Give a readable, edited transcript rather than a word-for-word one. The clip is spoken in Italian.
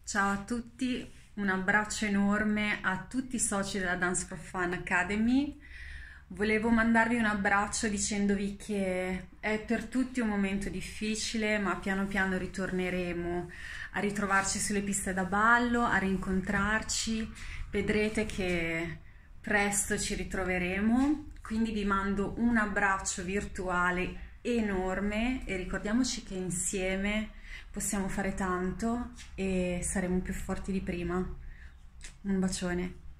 Ciao a tutti, un abbraccio enorme a tutti i soci della Dance for Fun Academy. Volevo mandarvi un abbraccio dicendovi che è per tutti un momento difficile, ma piano piano ritorneremo a ritrovarci sulle piste da ballo, a rincontrarci. Vedrete che presto ci ritroveremo, quindi vi mando un abbraccio virtuale enorme e ricordiamoci che insieme possiamo fare tanto e saremo più forti di prima. Un bacione.